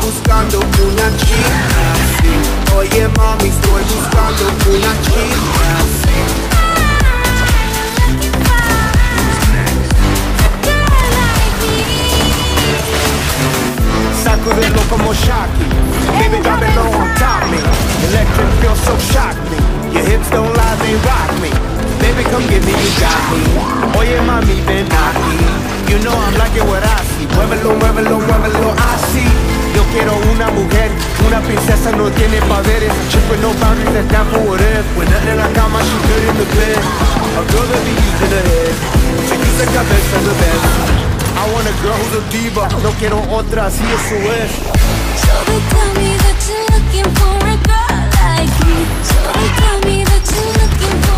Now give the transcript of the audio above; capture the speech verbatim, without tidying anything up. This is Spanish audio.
buscando una chica así. Oye mami, estoy buscando una chica así. Sacudirlo como Shocky. Baby, drop it low on top me. Electric feels so shock me. Your hips don't lie, they rock me. Baby, come get me, you got me. Oye mami, ven aquí. You know I'm liking what I see. Muévelo, muévelo, muévelo, así. Yo quiero una mujer, una princesa, no tiene poderes. Chick with no boundaries, that's down for whatever. When nothing in la cama, she good in the bed. A girl that be using her head. Se use the cabeza the best. I want a girl who's a diva. No quiero otra, así eso es. So they tell me that you're looking for a girl like me. So they tell me that you're looking for